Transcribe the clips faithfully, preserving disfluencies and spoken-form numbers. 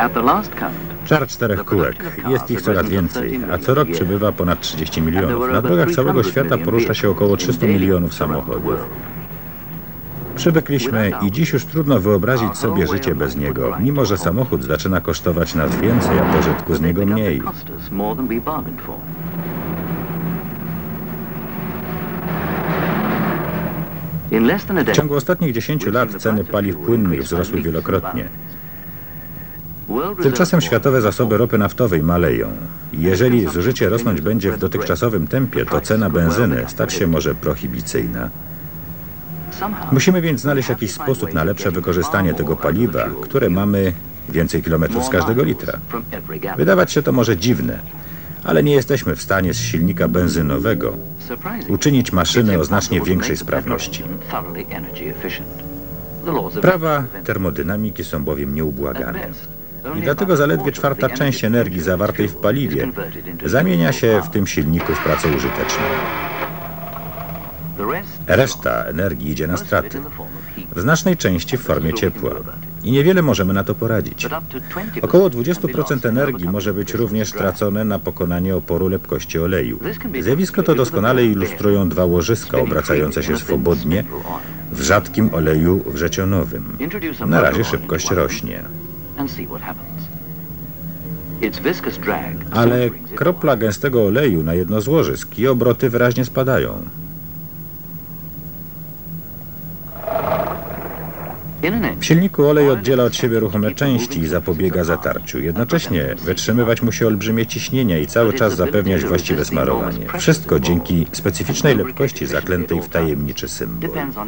Żar czterech kółek. Jest ich coraz więcej, a co rok przybywa ponad trzydzieści milionów. Na drogach całego świata porusza się około trzystu milionów samochodów. Przywykliśmy i dziś już trudno wyobrazić sobie życie bez niego, mimo że samochód zaczyna kosztować nas więcej, a pożytku z niego mniej. W ciągu ostatnich dziesięciu lat ceny paliw płynnych wzrosły wielokrotnie. Tymczasem światowe zasoby ropy naftowej maleją. Jeżeli zużycie rosnąć będzie w dotychczasowym tempie, to cena benzyny stać się może prohibicyjna. Musimy więc znaleźć jakiś sposób na lepsze wykorzystanie tego paliwa, które mamy więcej kilometrów z każdego litra. Wydawać się to może dziwne, ale nie jesteśmy w stanie z silnika benzynowego uczynić maszyny o znacznie większej sprawności. Prawa termodynamiki są bowiem nieubłagane. I dlatego zaledwie czwarta część energii zawartej w paliwie zamienia się w tym silniku w pracę użyteczną. Reszta energii idzie na straty, w znacznej części w formie ciepła. I niewiele możemy na to poradzić. Około dwadzieścia procent energii może być również stracone na pokonanie oporu lepkości oleju. Zjawisko to doskonale ilustrują dwa łożyska obracające się swobodnie w rzadkim oleju wrzecionowym. Na razie szybkość rośnie. Ale kropla gęstego oleju na jedno z łożysk i obroty wyraźnie spadają. W silniku olej oddziela od siebie ruchome części i zapobiega zatarciu. Jednocześnie wytrzymywać musi olbrzymie ciśnienia i cały czas zapewniać właściwe smarowanie. Wszystko dzięki specyficznej lepkości zaklętej w tajemniczy symbol.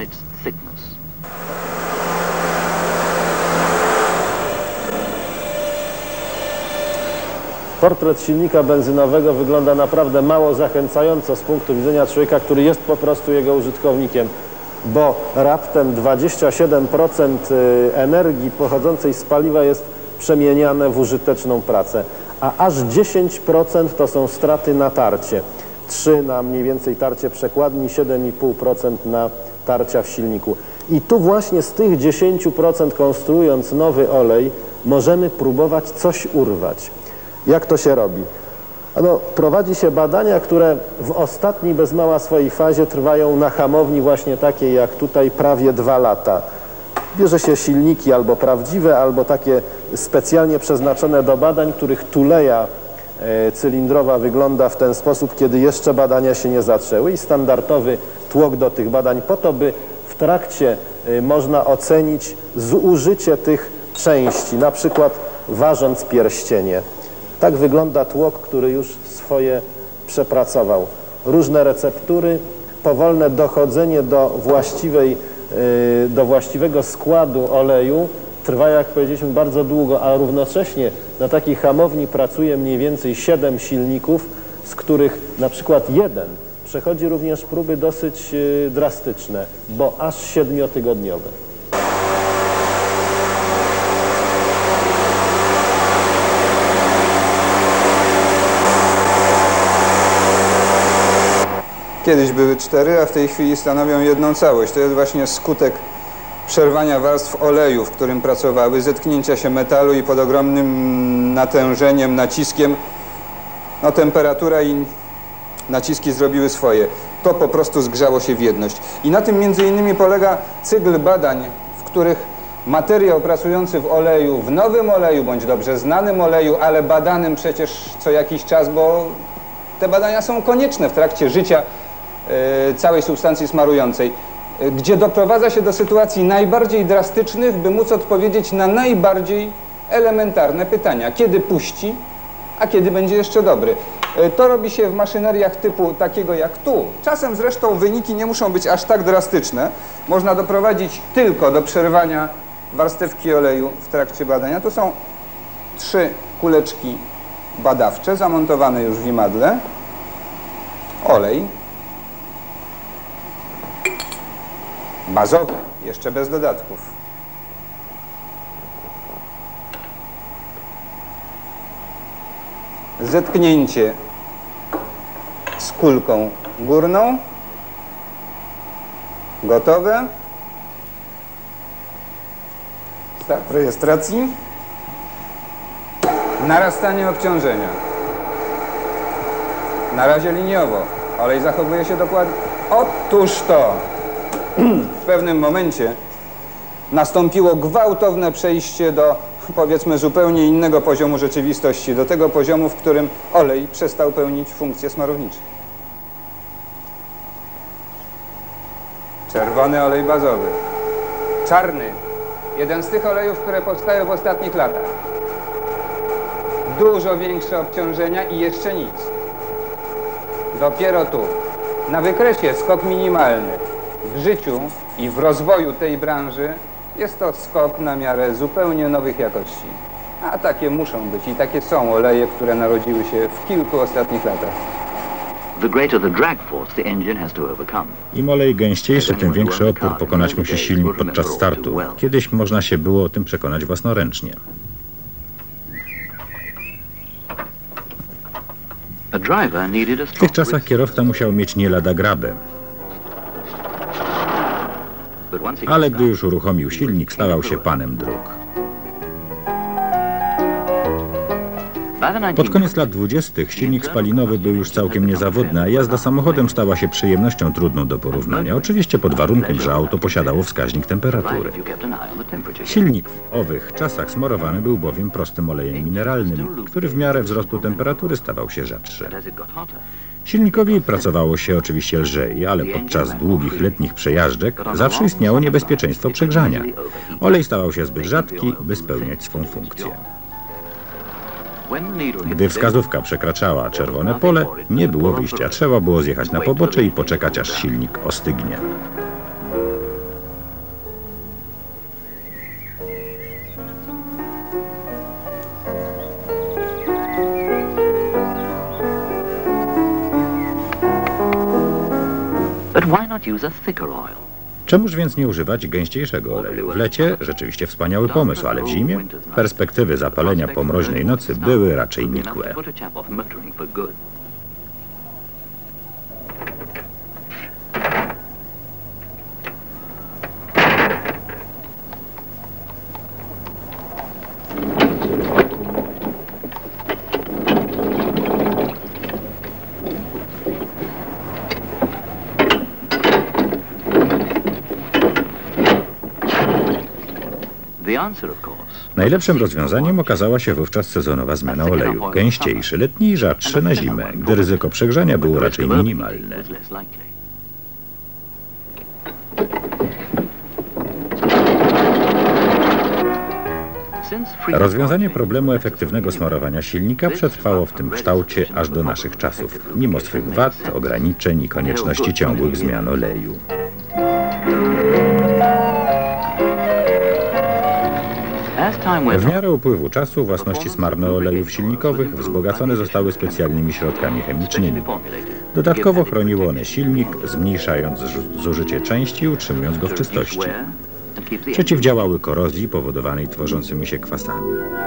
Portret silnika benzynowego wygląda naprawdę mało zachęcająco z punktu widzenia człowieka, który jest po prostu jego użytkownikiem, bo raptem dwadzieścia siedem procent energii pochodzącej z paliwa jest przemieniane w użyteczną pracę, a aż dziesięć procent to są straty na tarcie. trzy procent na mniej więcej tarcie przekładni, siedem i pół procent na tarcia w silniku. I tu właśnie z tych dziesięciu procent konstruując nowy olej możemy próbować coś urwać. Jak to się robi? No, prowadzi się badania, które w ostatniej bez mała swojej fazie trwają na hamowni właśnie takiej jak tutaj prawie dwa lata. Bierze się silniki albo prawdziwe, albo takie specjalnie przeznaczone do badań, których tuleja e, cylindrowa wygląda w ten sposób, kiedy jeszcze badania się nie zaczęły i standardowy tłok do tych badań po to, by w trakcie e, można ocenić zużycie tych części, na przykład ważąc pierścienie. Tak wygląda tłok, który już swoje przepracował. Różne receptury, powolne dochodzenie do, właściwej, do właściwego składu oleju trwa, jak powiedzieliśmy, bardzo długo, a równocześnie na takiej hamowni pracuje mniej więcej siedem silników, z których na przykład jeden przechodzi również próby dosyć drastyczne, bo aż siedmiotygodniowe. Kiedyś były cztery, a w tej chwili stanowią jedną całość. To jest właśnie skutek przerwania warstw oleju, w którym pracowały, zetknięcia się metalu i pod ogromnym natężeniem, naciskiem, no temperatura i naciski zrobiły swoje. To po prostu zgrzało się w jedność. I na tym między innymi polega cykl badań, w których materiał pracujący w oleju, w nowym oleju, bądź dobrze znanym oleju, ale badanym przecież co jakiś czas, bo te badania są konieczne w trakcie życia e, całej substancji smarującej, e, gdzie doprowadza się do sytuacji najbardziej drastycznych, by móc odpowiedzieć na najbardziej elementarne pytania. Kiedy puści, a kiedy będzie jeszcze dobry. E, to robi się w maszyneriach typu takiego jak tu. Czasem zresztą wyniki nie muszą być aż tak drastyczne. Można doprowadzić tylko do przerwania warstewki oleju w trakcie badania. Tu są trzy kuleczki badawcze, zamontowane już w imadle, olej bazowy, jeszcze bez dodatków. Zetknięcie z kulką górną, gotowe, start rejestracji. Narastanie obciążenia. Na razie liniowo. Olej zachowuje się dokładnie. Otóż to w pewnym momencie nastąpiło gwałtowne przejście do, powiedzmy, zupełnie innego poziomu rzeczywistości, do tego poziomu, w którym olej przestał pełnić funkcje smarownicze. Czerwony olej bazowy. Czarny. Jeden z tych olejów, które powstają w ostatnich latach. Dużo większe obciążenia i jeszcze nic. Dopiero tu, na wykresie, skok minimalny. W życiu i w rozwoju tej branży jest to skok na miarę zupełnie nowych jakości. A takie muszą być i takie są oleje, które narodziły się w kilku ostatnich latach. Im olej gęściejszy, tym większy opór pokonać musi silnik podczas startu. Kiedyś można się było o tym przekonać własnoręcznie. W tych czasach kierowca musiał mieć nie lada grabę. Ale gdy już uruchomił silnik, stawał się panem dróg. Pod koniec lat dwudziestych silnik spalinowy był już całkiem niezawodny, a jazda samochodem stała się przyjemnością trudną do porównania. Oczywiście pod warunkiem, że auto posiadało wskaźnik temperatury. Silnik w owych czasach smarowany był bowiem prostym olejem mineralnym, który w miarę wzrostu temperatury stawał się rzadszy. Silnikowi pracowało się oczywiście lżej, ale podczas długich letnich przejażdżek zawsze istniało niebezpieczeństwo przegrzania. Olej stawał się zbyt rzadki, by spełniać swą funkcję. Gdy wskazówka przekraczała czerwone pole, nie było wyjścia. Trzeba było zjechać na pobocze i poczekać, aż silnik ostygnie. Czemuż więc nie używać gęściejszego oleju? W lecie rzeczywiście wspaniały pomysł, ale w zimie perspektywy zapalenia po mroźnej nocy były raczej nikłe. Najlepszym rozwiązaniem okazała się wówczas sezonowa zmiana oleju. Gęściejszy letni i rzadszy na zimę, gdy ryzyko przegrzania było raczej minimalne. Rozwiązanie problemu efektywnego smarowania silnika przetrwało w tym kształcie aż do naszych czasów, mimo swych wad, ograniczeń i konieczności ciągłych zmian oleju. W miarę upływu czasu własności smarne olejów silnikowych wzbogacone zostały specjalnymi środkami chemicznymi. Dodatkowo chroniły one silnik, zmniejszając zużycie części i utrzymując go w czystości. Przeciwdziałały korozji powodowanej tworzącymi się kwasami.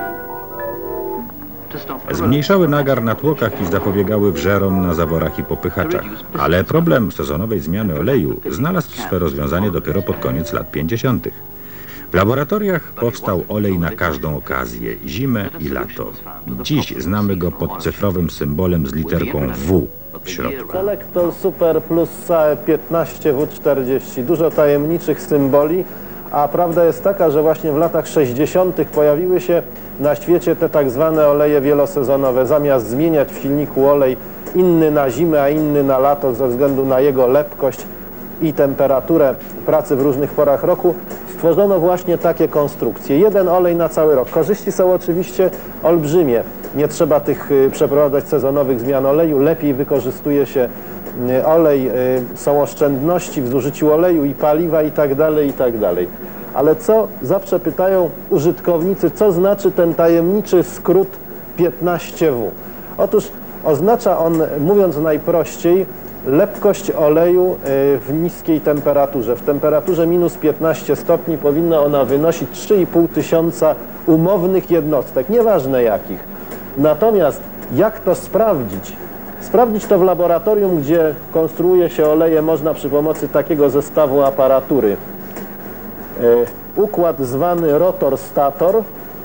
Zmniejszały nagar na tłokach i zapobiegały wżerom na zaworach i popychaczach. Ale problem sezonowej zmiany oleju znalazł swe rozwiązanie dopiero pod koniec lat pięćdziesiątych. W laboratoriach powstał olej na każdą okazję, zimę i lato. Dziś znamy go pod cyfrowym symbolem z literką W w środku. Selector Super Plus S A E piętnaście W czterdzieści. Dużo tajemniczych symboli, a prawda jest taka, że właśnie w latach sześćdziesiątych pojawiły się na świecie te tak zwane oleje wielosezonowe. Zamiast zmieniać w silniku olej inny na zimę, a inny na lato ze względu na jego lepkość i temperaturę pracy w różnych porach roku, stworzono właśnie takie konstrukcje. Jeden olej na cały rok. Korzyści są oczywiście olbrzymie. Nie trzeba tych y, przeprowadzać sezonowych zmian oleju. Lepiej wykorzystuje się y, olej. Y, są oszczędności w zużyciu oleju i paliwa i tak dalej, i tak dalej. Ale co zawsze pytają użytkownicy, co znaczy ten tajemniczy skrót piętnaście W? Otóż oznacza on, mówiąc najprościej, lepkość oleju w niskiej temperaturze. W temperaturze minus piętnaście stopni powinna ona wynosić trzy i pół tysiąca umownych jednostek, nieważne jakich. Natomiast jak to sprawdzić? Sprawdzić to w laboratorium, gdzie konstruuje się oleje, można przy pomocy takiego zestawu aparatury. Układ zwany rotor-stator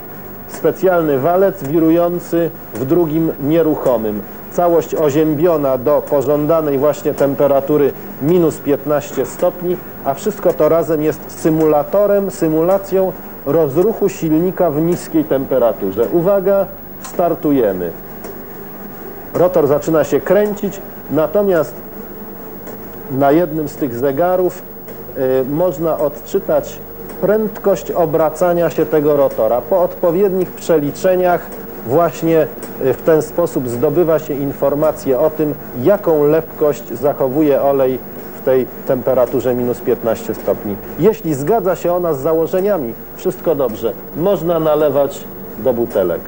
specjalny walec wirujący w drugim nieruchomym. Całość oziębiona do pożądanej właśnie temperatury minus piętnaście stopni, a wszystko to razem jest symulatorem, symulacją rozruchu silnika w niskiej temperaturze. Uwaga, startujemy. Rotor zaczyna się kręcić, natomiast na jednym z tych zegarów y, można odczytać prędkość obracania się tego rotora. Po odpowiednich przeliczeniach właśnie w ten sposób zdobywa się informacje o tym, jaką lepkość zachowuje olej w tej temperaturze minus piętnaście stopni. Jeśli zgadza się ona z założeniami, wszystko dobrze. Można nalewać do butelek.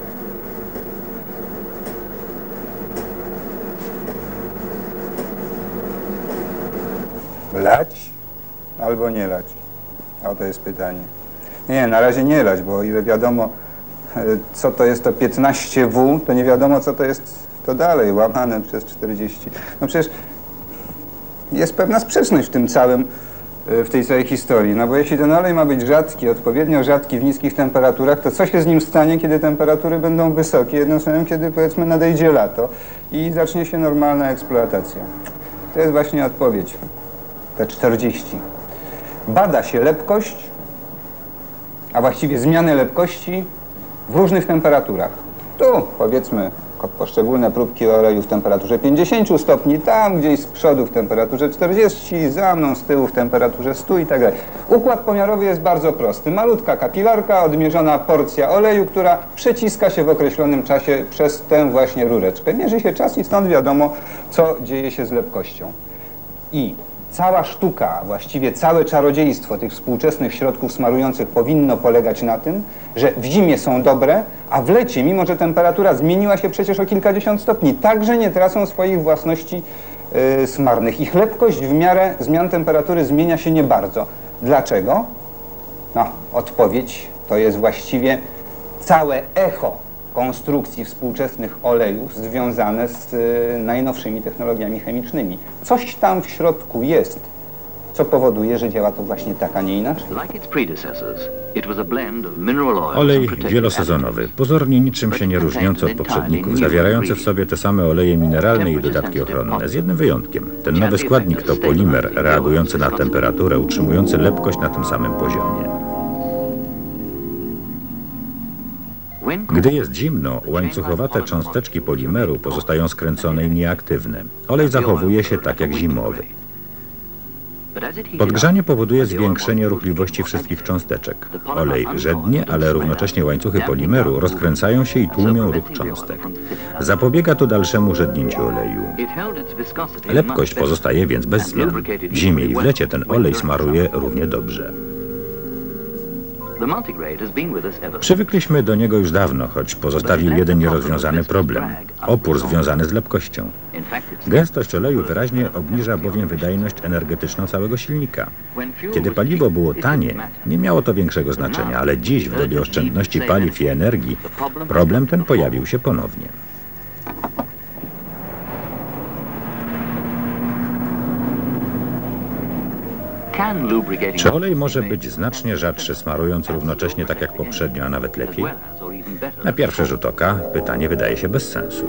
Lać albo nie lać? O, to jest pytanie. Nie, na razie nie lać, bo o ile wiadomo, co to jest to piętnaście W, to nie wiadomo, co to jest to dalej, łamane przez czterdzieści. No przecież jest pewna sprzeczność w tym całym, w tej całej historii. No bo jeśli ten olej ma być rzadki, odpowiednio rzadki w niskich temperaturach, to co się z nim stanie, kiedy temperatury będą wysokie, jednym słowem, kiedy powiedzmy nadejdzie lato i zacznie się normalna eksploatacja? To jest właśnie odpowiedź. Te czterdzieści. Bada się lepkość, a właściwie zmianę lepkości w różnych temperaturach. Tu powiedzmy poszczególne próbki oleju w temperaturze pięćdziesięciu stopni, tam gdzieś z przodu w temperaturze czterdziestu, za mną z tyłu w temperaturze stu i tak dalej. Układ pomiarowy jest bardzo prosty. Malutka kapilarka, odmierzona porcja oleju, która przeciska się w określonym czasie przez tę właśnie rureczkę. Mierzy się czas i stąd wiadomo, co dzieje się z lepkością. I cała sztuka, właściwie całe czarodziejstwo tych współczesnych środków smarujących powinno polegać na tym, że w zimie są dobre, a w lecie, mimo że temperatura zmieniła się przecież o kilkadziesiąt stopni, także nie tracą swoich własności yy, smarnych. Ich lepkość w miarę zmian temperatury zmienia się nie bardzo. Dlaczego? No, odpowiedź to jest właściwie całe echo konstrukcji współczesnych olejów związane z y, najnowszymi technologiami chemicznymi. Coś tam w środku jest, co powoduje, że działa to właśnie tak, a nie inaczej. Olej wielosezonowy, pozornie niczym się nie różniący od poprzedników, zawierający w sobie te same oleje mineralne i dodatki ochronne, z jednym wyjątkiem. Ten nowy składnik to polimer reagujący na temperaturę, utrzymujący lepkość na tym samym poziomie. Gdy jest zimno, łańcuchowate cząsteczki polimeru pozostają skręcone i nieaktywne. Olej zachowuje się tak jak zimowy. Podgrzanie powoduje zwiększenie ruchliwości wszystkich cząsteczek. Olej rzednie, ale równocześnie łańcuchy polimeru rozkręcają się i tłumią ruch cząstek. Zapobiega to dalszemu rzednięciu oleju. Lepkość pozostaje więc bez zmian. W zimie i w lecie ten olej smaruje równie dobrze. Przywykliśmy do niego już dawno, choć pozostawił jeden nierozwiązany problem – opór związany z lepkością. Gęstość oleju wyraźnie obniża bowiem wydajność energetyczną całego silnika. Kiedy paliwo było tanie, nie miało to większego znaczenia, ale dziś, w dobie oszczędności paliw i energii, problem ten pojawił się ponownie. Czy olej może być znacznie rzadszy, smarując równocześnie tak jak poprzednio, a nawet lepiej? Na pierwszy rzut oka pytanie wydaje się bez sensu.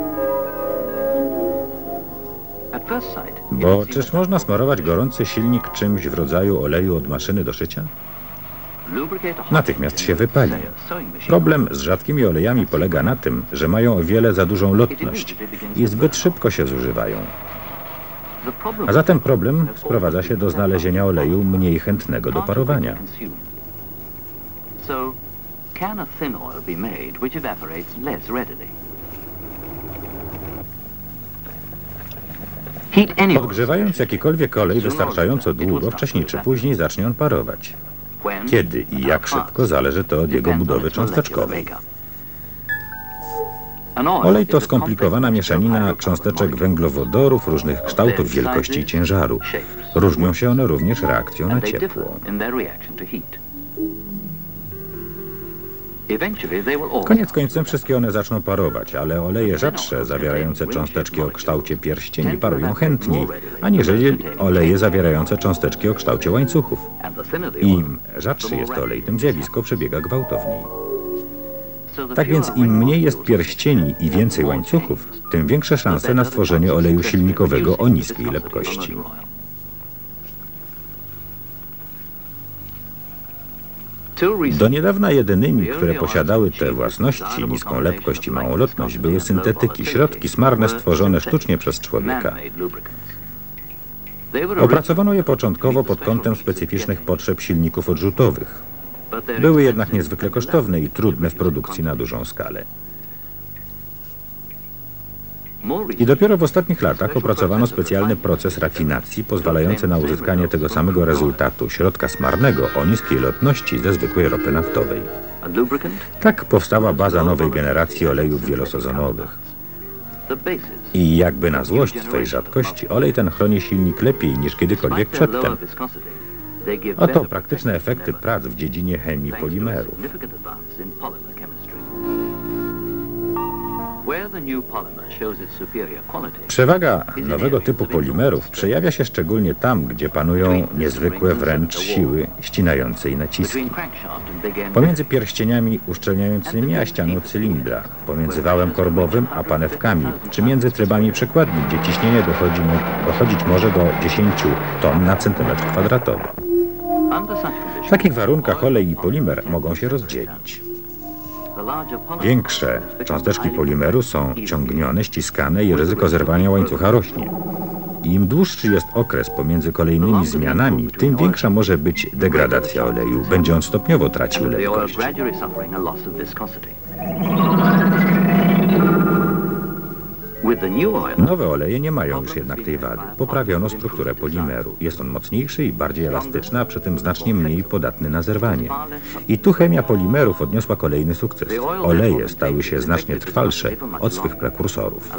Bo czyż można smarować gorący silnik czymś w rodzaju oleju od maszyny do szycia? Natychmiast się wypali. Problem z rzadkimi olejami polega na tym, że mają o wiele za dużą lotność i zbyt szybko się zużywają. A zatem problem sprowadza się do znalezienia oleju mniej chętnego do parowania. Podgrzewając jakikolwiek olej wystarczająco długo, wcześniej czy później zacznie on parować. Kiedy i jak szybko zależy to od jego budowy cząsteczkowej. Olej to skomplikowana mieszanina cząsteczek węglowodorów różnych kształtów, wielkości i ciężaru. Różnią się one również reakcją na ciepło. Koniec końcem wszystkie one zaczną parować, ale oleje rzadsze, zawierające cząsteczki o kształcie pierścieni, parują chętniej, aniżeli oleje zawierające cząsteczki o kształcie łańcuchów. Im rzadszy jest olej, tym zjawisko przebiega gwałtowniej. Tak więc im mniej jest pierścieni i więcej łańcuchów, tym większe szanse na stworzenie oleju silnikowego o niskiej lepkości. Do niedawna jedynymi, które posiadały te własności, niską lepkość i małą lotność, były syntetyki, środki smarne stworzone sztucznie przez człowieka. Opracowano je początkowo pod kątem specyficznych potrzeb silników odrzutowych. Były jednak niezwykle kosztowne i trudne w produkcji na dużą skalę. I dopiero w ostatnich latach opracowano specjalny proces rafinacji pozwalający na uzyskanie tego samego rezultatu, środka smarnego o niskiej lotności ze zwykłej ropy naftowej. Tak powstała baza nowej generacji olejów wielosezonowych. I jakby na złość swej rzadkości, olej ten chroni silnik lepiej niż kiedykolwiek przedtem. Oto praktyczne efekty prac w dziedzinie chemii polimerów. Przewaga nowego typu polimerów przejawia się szczególnie tam, gdzie panują niezwykłe wręcz siły ścinające i naciski. Pomiędzy pierścieniami uszczelniającymi a ścianą cylindra, pomiędzy wałem korbowym a panewkami, czy między trybami przekładni, gdzie ciśnienie dochodzi, dochodzić może do dziesięciu ton na centymetr kwadratowy. W takich warunkach olej i polimer mogą się rozdzielić. Większe cząsteczki polimeru są ciągnione, ściskane i ryzyko zerwania łańcucha rośnie. Im dłuższy jest okres pomiędzy kolejnymi zmianami, tym większa może być degradacja oleju. Będzie on stopniowo tracił lekkość. Nowe oleje nie mają już jednak tej wady. Poprawiono strukturę polimeru. Jest on mocniejszy i bardziej elastyczny, a przy tym znacznie mniej podatny na zerwanie. I tu chemia polimerów odniosła kolejny sukces. Oleje stały się znacznie trwalsze od swych prekursorów.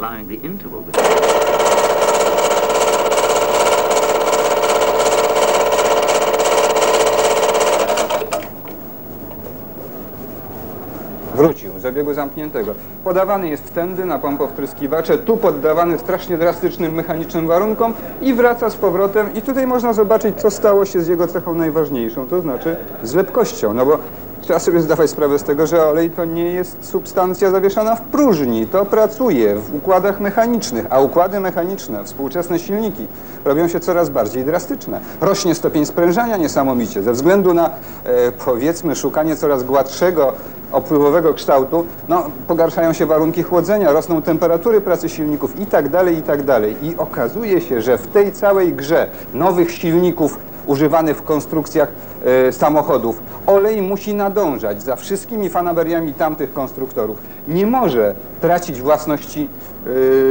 Wrócił z obiegu zamkniętego. Podawany jest tędy na pompowtryskiwacze, tu poddawany strasznie drastycznym mechanicznym warunkom i wraca z powrotem. I tutaj można zobaczyć, co stało się z jego cechą najważniejszą, to znaczy z lepkością. No bo trzeba sobie zdawać sprawę z tego, że olej to nie jest substancja zawieszana w próżni. To pracuje w układach mechanicznych, a układy mechaniczne, współczesne silniki robią się coraz bardziej drastyczne. Rośnie stopień sprężania niesamowicie ze względu na, e, powiedzmy, szukanie coraz gładszego, opływowego kształtu. No, pogarszają się warunki chłodzenia, rosną temperatury pracy silników i tak dalej, i tak dalej. I okazuje się, że w tej całej grze nowych silników używanych w konstrukcjach e, samochodów olej musi nadążać za wszystkimi fanaberiami tamtych konstruktorów. Nie może tracić własności, e,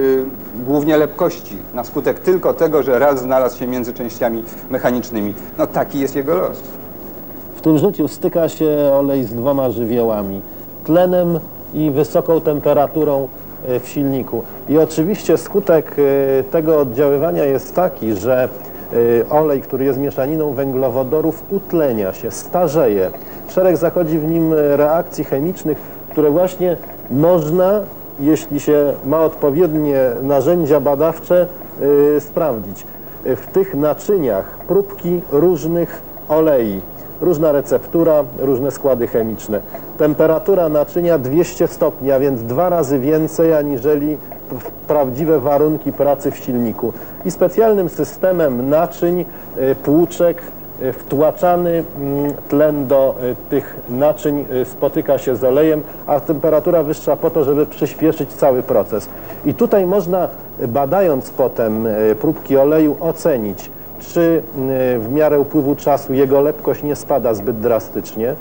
głównie lepkości, na skutek tylko tego, że raz znalazł się między częściami mechanicznymi. No taki jest jego los. W tym życiu styka się olej z dwoma żywiołami, tlenem i wysoką temperaturą w silniku. I oczywiście skutek tego oddziaływania jest taki, że olej, który jest mieszaniną węglowodorów, utlenia się, starzeje. Szereg zachodzi w nim reakcji chemicznych, które właśnie można, jeśli się ma odpowiednie narzędzia badawcze, sprawdzić. W tych naczyniach próbki różnych olei. Różna receptura, różne składy chemiczne. Temperatura naczynia dwieście stopni, a więc dwa razy więcej aniżeli prawdziwe warunki pracy w silniku. I specjalnym systemem naczyń, płuczek, wtłaczany tlen do tych naczyń spotyka się z olejem, a temperatura wyższa po to, żeby przyspieszyć cały proces. I tutaj można, badając potem próbki oleju, ocenić, czy w miarę upływu czasu jego lepkość nie spada zbyt drastycznie,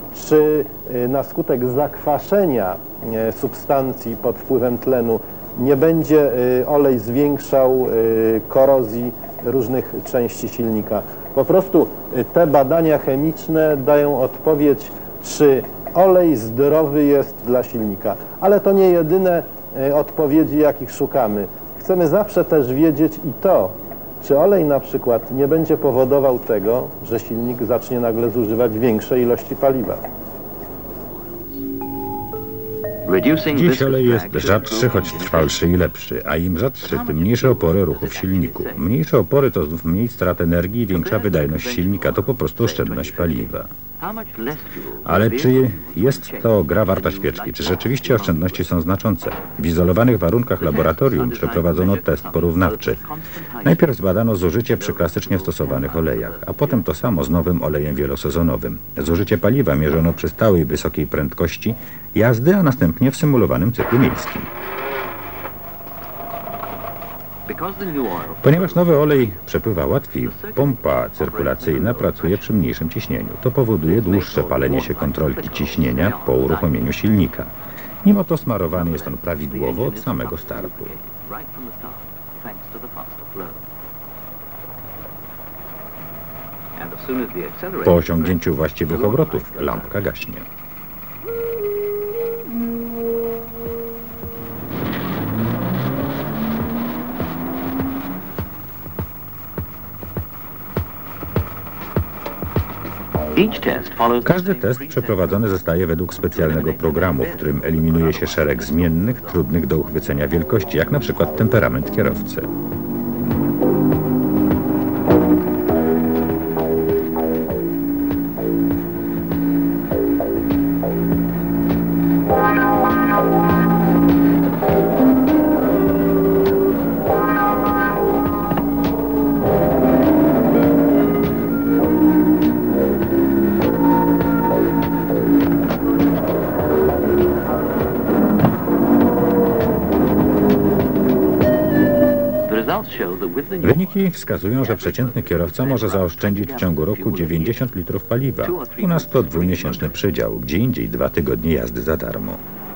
czy na skutek zakwaszenia substancji pod wpływem tlenu nie będzie olej zwiększał korozji różnych części silnika. Po prostu te badania chemiczne dają odpowiedź, czy olej zdrowy jest dla silnika. Ale to nie jedyne odpowiedzi, jakich szukamy. Chcemy zawsze też wiedzieć i to, czy olej na przykład nie będzie powodował tego, że silnik zacznie nagle zużywać większe ilości paliwa. Dziś olej jest rzadszy, choć trwalszy i lepszy, a im rzadszy, tym mniejsze opory ruchu w silniku. Mniejsze opory to znów mniej strat energii i większa wydajność silnika, to po prostu oszczędność paliwa. Ale czy jest to gra warta świeczki? Czy rzeczywiście oszczędności są znaczące? W izolowanych warunkach laboratorium przeprowadzono test porównawczy. Najpierw zbadano zużycie przy klasycznie stosowanych olejach, a potem to samo z nowym olejem wielosezonowym. Zużycie paliwa mierzono przy stałej wysokiej prędkości jazdy, a następnie w symulowanym cyklu miejskim. Ponieważ nowy olej przepływa łatwiej, pompa cyrkulacyjna pracuje przy mniejszym ciśnieniu. To powoduje dłuższe palenie się kontrolki ciśnienia po uruchomieniu silnika. Mimo to smarowany jest on prawidłowo od samego startu. Po osiągnięciu właściwych obrotów lampka gaśnie. Każdy test przeprowadzony zostaje według specjalnego programu, w którym eliminuje się szereg zmiennych, trudnych do uchwycenia wielkości, jak na przykład temperament kierowcy. Wyniki wskazują, że przeciętny kierowca może zaoszczędzić w ciągu roku dziewięćdziesiąt litrów paliwa. U nas to dwumiesięczny przydział, gdzie indziej dwa tygodnie jazdy za darmo.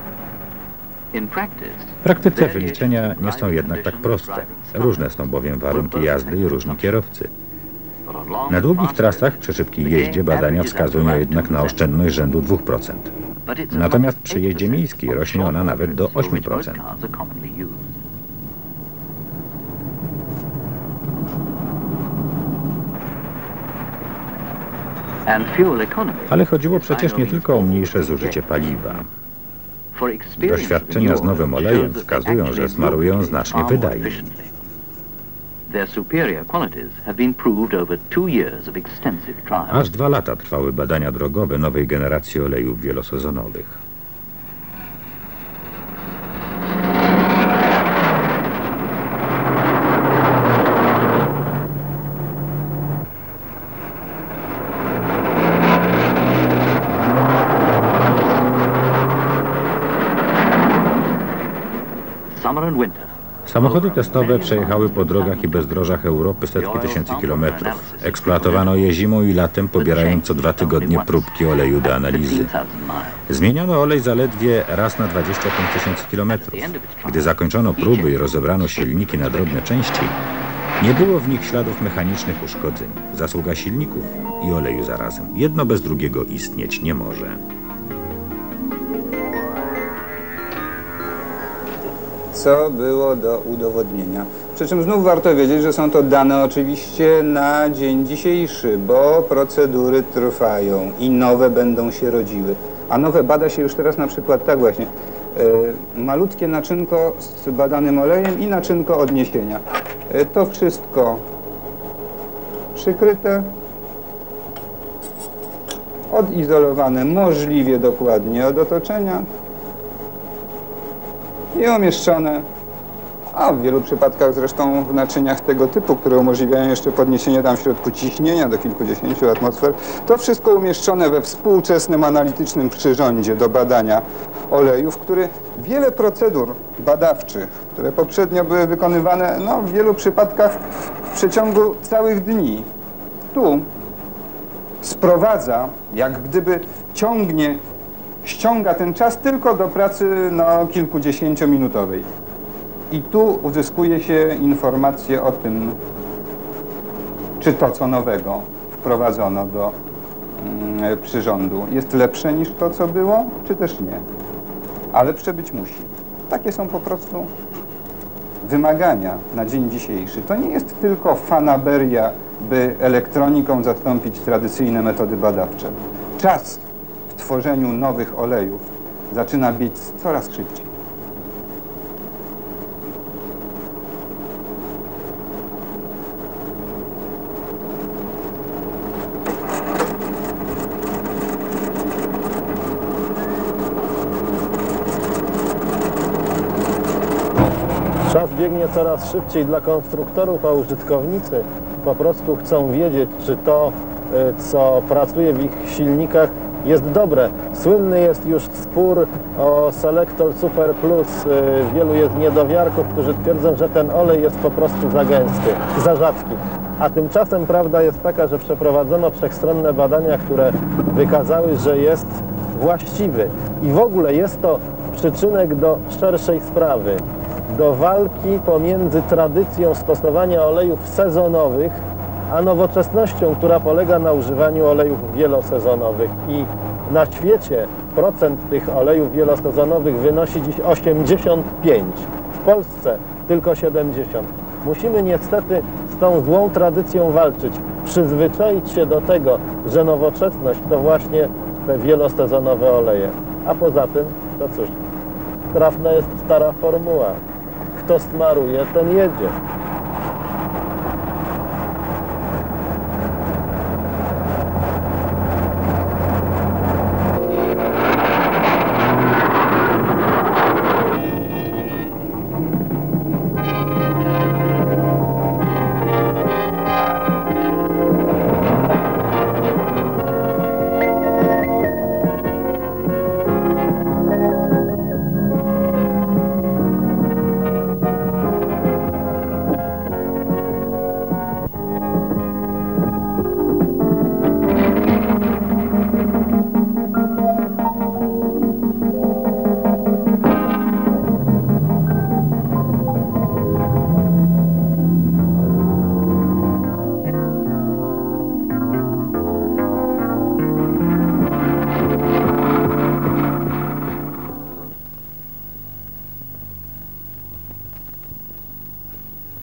W praktyce wyliczenia nie są jednak tak proste. Różne są bowiem warunki jazdy i różni kierowcy. Na długich trasach przy szybkiej jeździe badania wskazują jednak na oszczędność rzędu dwóch procent. Natomiast przy jeździe miejskiej rośnie ona nawet do ośmiu procent. Ale chodziło przecież nie tylko o mniejsze zużycie paliwa. Doświadczenia z nowym olejem wskazują, że smarują znacznie wydajniej. Aż dwa lata trwały badania drogowe nowej generacji olejów wielosezonowych. Samochody testowe przejechały po drogach i bezdrożach Europy setki tysięcy kilometrów. Eksploatowano je zimą i latem, pobierając co dwa tygodnie próbki oleju do analizy. Zmieniono olej zaledwie raz na dwadzieścia pięć tysięcy kilometrów. Gdy zakończono próby i rozebrano silniki na drobne części, nie było w nich śladów mechanicznych uszkodzeń. Zasługa silników i oleju zarazem. Jedno bez drugiego istnieć nie może. Co było do udowodnienia. Przy czym znów warto wiedzieć, że są to dane oczywiście na dzień dzisiejszy, bo procedury trwają i nowe będą się rodziły. A nowe bada się już teraz na przykład tak właśnie. Yy, malutkie naczynko z badanym olejem i naczynko odniesienia. Yy, to wszystko przykryte, odizolowane możliwie dokładnie od otoczenia i umieszczone, a w wielu przypadkach zresztą w naczyniach tego typu, które umożliwiają jeszcze podniesienie tam w środku ciśnienia do kilkudziesięciu atmosfer, to wszystko umieszczone we współczesnym analitycznym przyrządzie do badania olejów, który wiele procedur badawczych, które poprzednio były wykonywane no, w wielu przypadkach w przeciągu całych dni, tu sprowadza, jak gdyby ciągnie, ściąga ten czas tylko do pracy no, kilkudziesięciominutowej. I tu uzyskuje się informacje o tym, czy to, co nowego wprowadzono do mm, przyrządu, jest lepsze niż to, co było, czy też nie. A lepsze być musi. Takie są po prostu wymagania na dzień dzisiejszy. To nie jest tylko fanaberia, by elektroniką zastąpić tradycyjne metody badawcze. Czas w tworzeniu nowych olejów zaczyna biec coraz szybciej. Czas biegnie coraz szybciej dla konstruktorów, a użytkownicy po prostu chcą wiedzieć, czy to, co pracuje w ich silnikach, jest dobre. Słynny jest już spór o Selector Super Plus. Wielu jest niedowiarków, którzy twierdzą, że ten olej jest po prostu za gęsty, za rzadki. A tymczasem prawda jest taka, że przeprowadzono wszechstronne badania, które wykazały, że jest właściwy. I w ogóle jest to przyczynek do szerszej sprawy, do walki pomiędzy tradycją stosowania olejów sezonowych, a nowoczesnością, która polega na używaniu olejów wielosezonowych. I na świecie procent tych olejów wielosezonowych wynosi dziś osiemdziesiąt pięć, w Polsce tylko siedemdziesiąt. Musimy niestety z tą złą tradycją walczyć, przyzwyczaić się do tego, że nowoczesność to właśnie te wielosezonowe oleje. A poza tym, to cóż, trafna jest stara formuła. Kto smaruje, ten jedzie.